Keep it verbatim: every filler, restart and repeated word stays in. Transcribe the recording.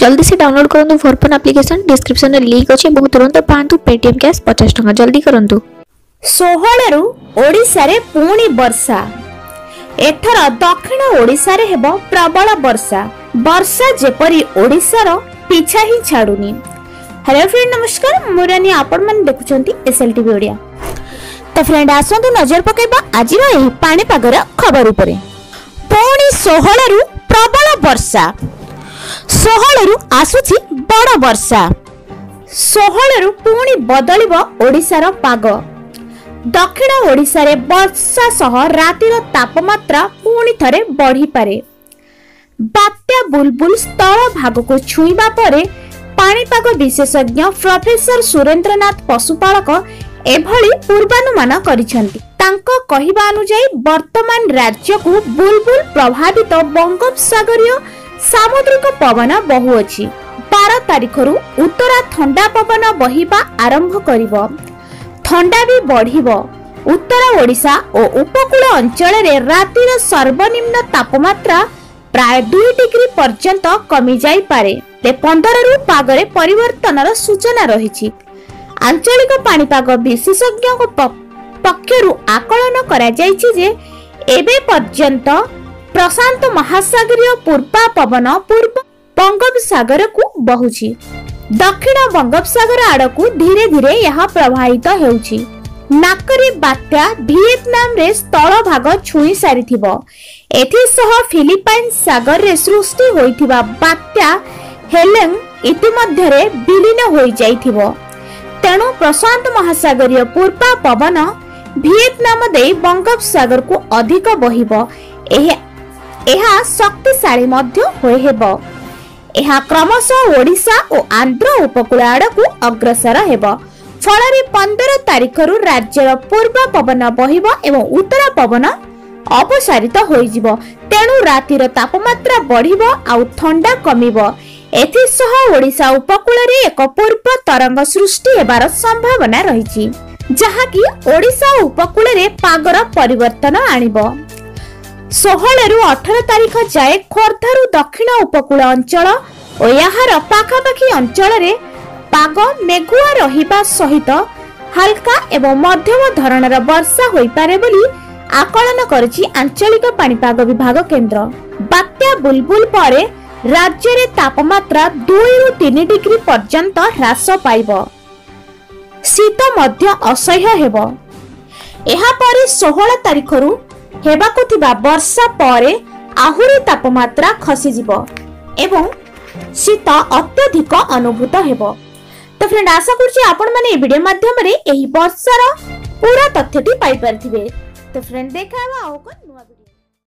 जल्दी से डाउनलोड करंतु फोरफोन एप्लिकेशन डिस्क्रिप्शन में लिंक अछि बहुत तुरंत पांतु पेटीएम कैश पचास टका जल्दी करंतु। षोहल रु ओडिसा रे पुणी वर्षा। एथर दक्षिण ओडिसा रे हेबो प्रबल वर्षा। वर्षा जेपरी ओडिसा रो पीछा ही छाडुनी। हेलो फ्रेंड नमस्कार मुरानी आपण मन देखुचंती एसएलटीवी ओडिया। तो फ्रेंड आसंतु नजर पकेबा आज रो एही पानी पागर खबर उपरे। पुणी षोहल रु प्रबल वर्षा। षोहल रु आसुची बड़ वर्षा। षोहल रु पुणी बदलिबो ओडिसा रो पाग। दक्षिण ओडिसा रे वर्षा सह रातिर तापमात्रा पुणी थरे बढ़ी पारे। बात्या बुलबुल स्थल भाग को छुईबा परे पाणीपाग विशेषज्ञ प्रोफेसर सुरेंद्रनाथ पशुपालक एभली पूर्वानुमान करिसेंती। तांको कहिबा अनुसार वर्तमान राज्य को बुलबुल प्रभावित बंगोपसागरीय सामुद्रिक पवन बहु अछि। बारह तारिख रु उत्तरा ठंडा पवन बहिबा आरंभ करिवो। ठंडा भी बढ़िबो। उत्तर ओडिशा और उपकूल अंचल रे रातिर सर्वनिम्न तापमात्रा प्राय दुई डिग्री पर्यंत कमी जाई पारे। ते पंद्रह रु पागरे परिवर्तनर सूचना रहिछि। आंचलिक पाणीपाग विशेषज्ञ पक्षरु आकलन करा जायछि जे एबे पर्यंत प्रशांत महासागरीय पूर्वा पवन पूर्व बंगोपसागर को बहुछि। दक्षिण बंगोपसागर आड़कू धीरे धीरे यह प्रभावित हेउछि। नाकरी बात्या वियतनाम रे स्थल भाग छुई सारिथिबो। एथि सह फिलिपाइन सागर रे सृष्टि होइथिबा बात्या हेलेंग इतिमध्ये रे विलीन होई जाइथिबो। तेणु प्रशांत महासागरीय पूर्वा पवन वियतनाम दे बंगोपसागर को अधिक बहिबो। एहा शक्तिशाली मध्य होय हेबो। एहा क्रमशः ओडिशा और आंध्र उपकूल आड़कू अग्रसर हेबो। फलरे पंद्रह तारिख रु राज्यर पूर्व पवन बहिबो एवं उत्तर पवन अपसारित होइजिबो। तेणु रातिर तापमात्रा बढ़िबो आउ ठंडा कमिबो। एथि सह ओडिशा उपकूल रे एक पूर्व तरंग सृष्टि हेबार संभावना रहिछि जहा कि ओडिशा उपकूल रे पागर परिवर्तन आनिबो। षोहल रु अठारह तारिख जाए खोर्धारु दक्षिण उपकूल अंचल और याहार पाखापाखी अंचल रे पाग मेघुआ रहिबा सहित हल्का एवं मध्यम धरणर वर्षा होई पारे बोली आकलन करछि आंचलिक पाणीपाग विभाग केंद्र। बात्या बुलबुल परे राज्य रे तापमात्रा दुई रु तीन डिग्री पर्यंत ह्रास पाइबो। शीत मध्य असह्य हेबो। एहा परे षोहल तारिख रु हेबाकु थिबा वर्षा परे आहुरी तापमात्रा खसी जिवो एवं शीत अत्यधिक अनुभूत हेबो। तो फ्रेंड आशा करछि आपण माने ए वीडियो माध्यम रे एही वर्षार पूरा तथ्यटी पाई परथिबे। तो फ्रेंड देखाबा आ को नुवा वीडियो।